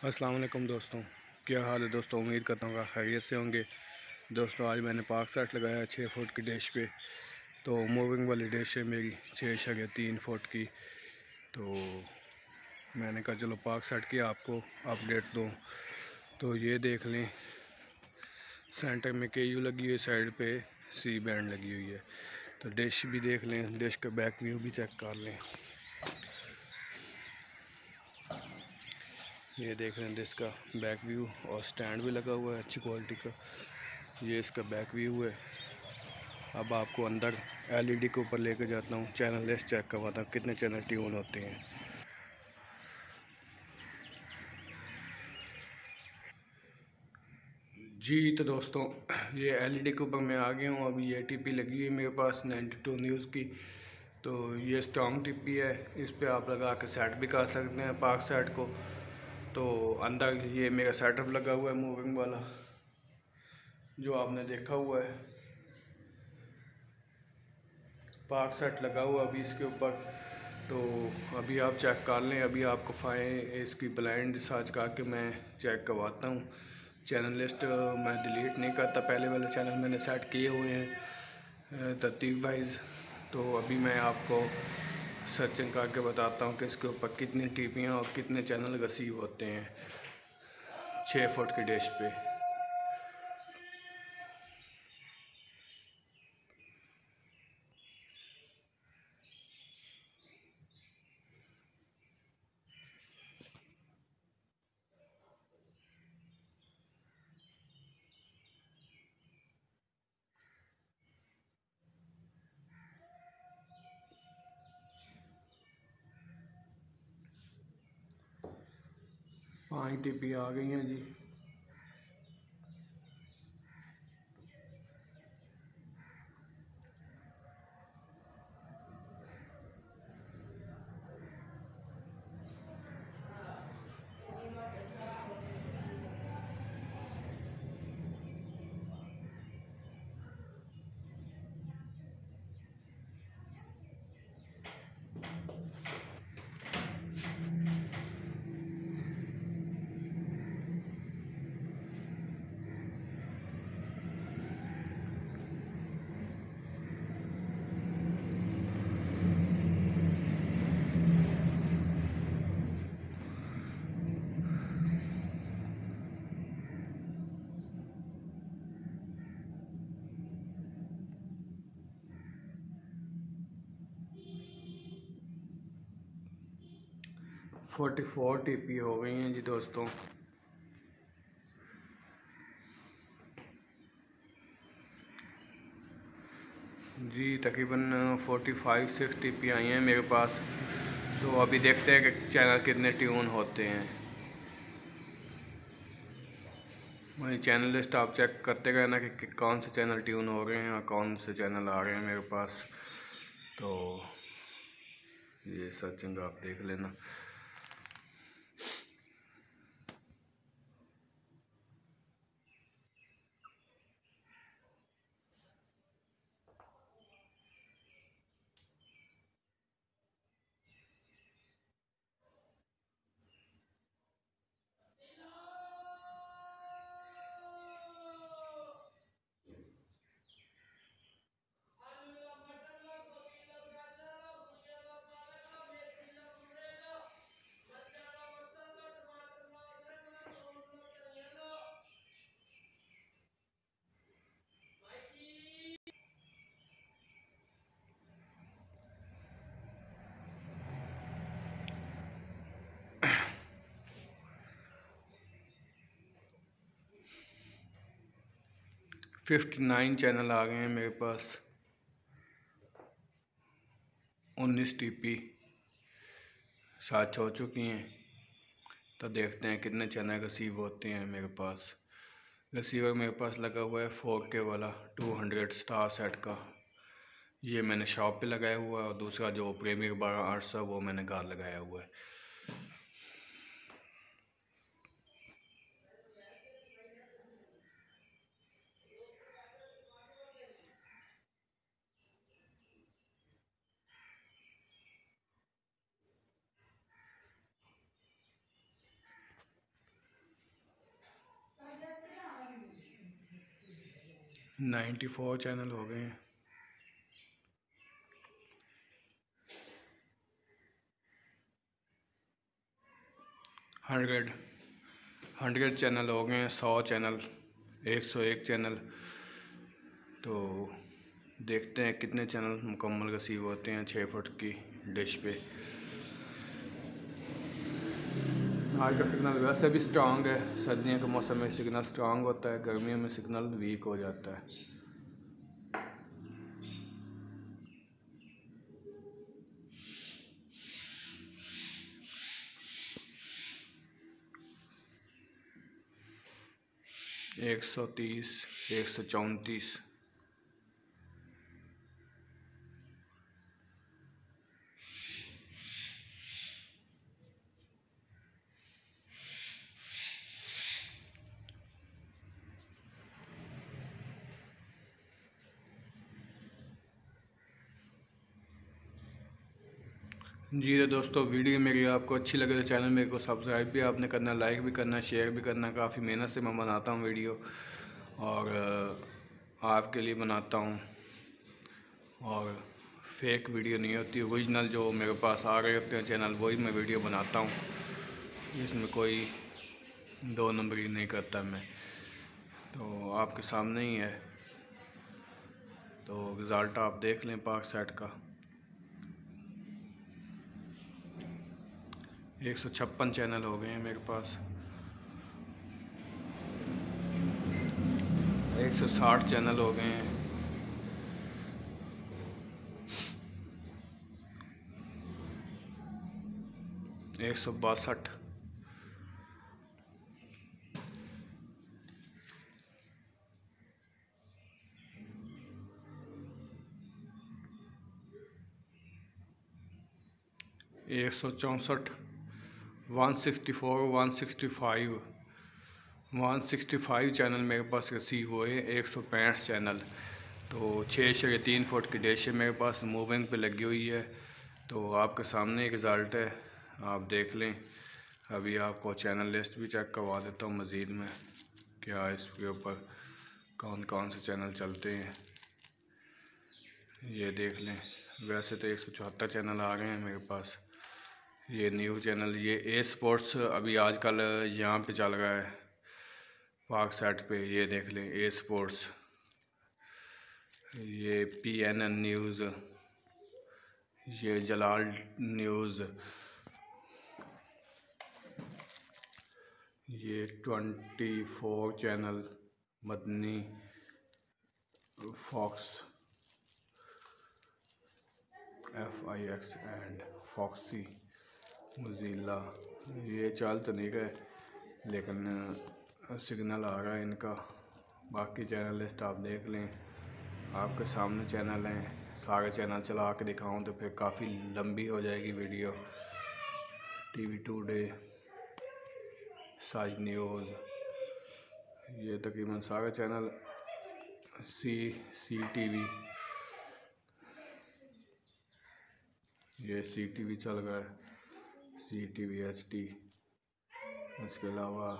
अस्सलाम वालेकुम दोस्तों, क्या हाल है दोस्तों। उम्मीद करता हूँ खैरियत से होंगे। दोस्तों आज मैंने पार्क सेट लगाया 6 फुट की डिश पे। तो मूविंग वाली डिश है मेरी 6.3 फुट की। तो मैंने कहा चलो पार्क सेट की आपको अपडेट दूँ। तो ये देख लें, सेंटर में KU लगी हुई है, साइड पे C बैंड लगी हुई है। तो डिश भी देख लें, डिश का बैक व्यू भी चेक कर लें। ये देख रहे हैं डिश का बैक व्यू, और स्टैंड भी लगा हुआ है अच्छी क्वालिटी का। ये इसका बैक व्यू है। अब आपको अंदर LED के ऊपर लेकर जाता हूँ, चैनल लिस्ट चेक करवाता हूँ कितने चैनल ट्यून होते हैं। जी तो दोस्तों, ये LED के ऊपर मैं आ गया हूँ। अभी ये TP लगी हुई है मेरे पास 92 न्यूज़ की। तो ये स्ट्रॉन्ग TP है, इस पर आप लगा के सेट भी कर सकते हैं पार्क सेट को। तो अंदर ये मेरा सेटअप लगा हुआ है मूविंग वाला, जो आपने देखा हुआ है पार्क सेट लगा हुआ अभी इसके ऊपर। तो अभी आप चेक कर लें। अभी आपको इसकी ब्लाइंड सर्च करके मैं चेक करवाता हूँ। चैनल लिस्ट मैं डिलीट नहीं करता, पहले वाले चैनल मैंने सेट किए हुए हैं तरतीब वाइज। तो अभी मैं आपको सर्चिंग करके बताता हूँ कि इसके ऊपर कितनी टीपियाँ और कितने चैनल रिसीव होते हैं 6 फुट की डिश पे। 5 टीपी आ गई हैं जी। फोर्टी 44 टीपी हो गई हैं जी दोस्तों। जी तकरीबन 45-60 टीपी आई हैं मेरे पास। तो अभी देखते हैं कि चैनल कितने ट्यून होते हैं। वही चैनल लिस्ट आप चेक करते रहना कि कौन से चैनल ट्यून हो रहे हैं और कौन से चैनल आ रहे हैं मेरे पास। तो ये सर्चिंग आप देख लेना। फिफ्टी 9 चैनल आ गए हैं मेरे पास। 19 टीपी साथ हो चुकी हैं। तो देखते हैं कितने चैनल रिसीव होते हैं मेरे पास। रिसीवर मेरे पास लगा हुआ है 4K वाला 200 स्टार सेट का। ये मैंने शॉप पे लगाया हुआ है, और दूसरा जो प्रीमियर 12/8 है वो मैंने घर लगाया हुआ है। 94 चैनल हो गए हैं। हंड्रेड चैनल हो गए हैं, 100 चैनल, 101 चैनल। तो देखते हैं कितने चैनल मुकम्मल रिसीव होते हैं 6 फुट की डिश पे। आज का सिग्नल वैसे भी स्ट्रांग है, सर्दियों के मौसम में सिग्नल स्ट्रांग होता है, गर्मियों में सिग्नल वीक हो जाता है। एक 130, 134। जी तो दोस्तों, वीडियो मेरी आपको अच्छी लगे तो चैनल मेरे को सब्सक्राइब भी आपने करना, लाइक भी करना, शेयर भी करना। काफ़ी मेहनत से मैं बनाता हूँ वीडियो और आपके लिए बनाता हूँ, और फेक वीडियो नहीं होती, ओरिजिनल जो मेरे पास आ रहे होते हैं चैनल वही मैं वीडियो बनाता हूँ। इसमें कोई दो नंबरी नहीं करता मैं, तो आपके सामने ही है। तो रिज़ल्ट आप देख लें पाक सेट का। 156 चैनल हो गए हैं मेरे पास, 160 चैनल हो गए हैं, 162। 164, 164, 165 चैनल मेरे पास रिसीव हुए। 165 चैनल। तो 6.3 फुट की डिश है मेरे पास, मूविंग पे लगी हुई है। तो आपके सामने रिज़ल्ट है, आप देख लें। अभी आपको चैनल लिस्ट भी चेक करवा देता हूँ मज़ीद में, क्या इसके ऊपर कौन कौन से चैनल चलते हैं ये देख लें। वैसे तो 174 चैनल आ रहे हैं मेरे पास। ये न्यू चैनल, ये ए स्पोर्ट्स अभी आजकल यहाँ पे चल रहा है पाक सेट पे, ये देख लें ए स्पोर्ट्स। ये PNN न्यूज़, ये जलाल न्यूज़, ये 24 channel, Madani, Fox, FIX and foxy, Mozilla. ये चल तो नहीं रहे लेकिन सिग्नल आ रहा है इनका। बाकी चैनल लिस्ट आप देख लें, आपके सामने चैनल हैं। सारे चैनल चला के दिखाऊं तो फिर काफ़ी लंबी हो जाएगी video. TV today, Saaz news, ये तकरीबन सारे चैनल। CTV, ये CTV चल रहा है, CTV HD। इसके अलावा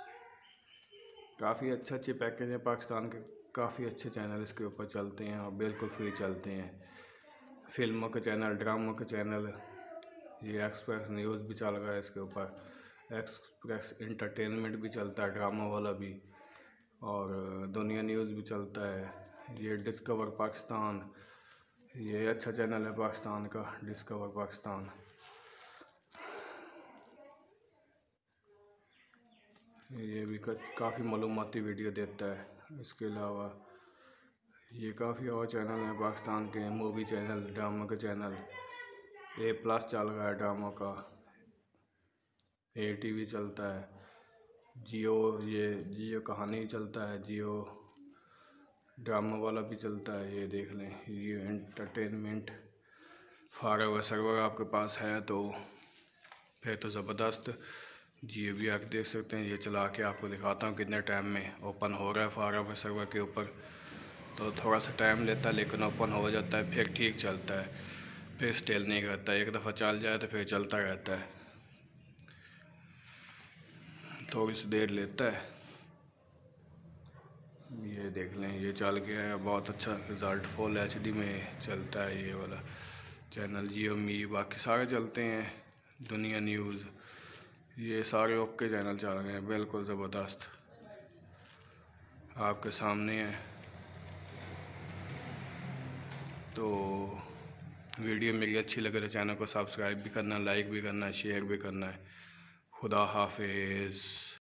काफ़ी अच्छे पैकेज है पाकिस्तान के, काफ़ी अच्छे चैनल इसके ऊपर चलते हैं और बिल्कुल फ्री चलते हैं। फिल्मों के चैनल, ड्रामों के चैनल, ये एक्सप्रेस न्यूज़ भी चल रहा है इसके ऊपर, एक्सप्रेस इंटरटेनमेंट भी चलता है, ड्रामा वाला भी, और दुनिया न्यूज़ भी चलता है। ये डिस्कवर पाकिस्तान, ये अच्छा चैनल है पाकिस्तान का, डिस्कवर पाकिस्तान। ये भी काफ़ी मालूमाती वीडियो देता है। इसके अलावा ये काफ़ी और चैनल हैं पाकिस्तान के, मूवी चैनल, ड्रामा के चैनल। A+ चल रहा है ड्रामा का, ATV चलता है, जियो कहानी चलता है, जियो ड्रामा वाला भी चलता है। ये देख लें, ये एंटरटेनमेंट। फारग सर्वर आपके पास है तो फिर तो ज़बरदस्त। जियो भी आप देख सकते हैं, ये चला के आपको दिखाता हूँ कितने टाइम में ओपन हो रहा है फारग सर्वर के ऊपर। तो थोड़ा सा टाइम लेता है लेकिन ओपन हो जाता है, फिर ठीक चलता है, फिर स्टेल नहीं करता। एक दफ़ा चल जाए तो फिर चलता रहता है, थोड़ी सी देर लेता है। ये देख लें, ये चल गया है, बहुत अच्छा रिज़ल्ट, फुल HD में चलता है ये वाला चैनल। जियो मी बाकी सारे चलते हैं, दुनिया न्यूज़, ये सारे ओके चैनल चल रहे हैं, बिल्कुल ज़बरदस्त आपके सामने है। तो वीडियो मेरी अच्छी लगे तो चैनल को सब्सक्राइब भी करना, लाइक भी करना, शेयर भी करना है। खुदा हाफिज़।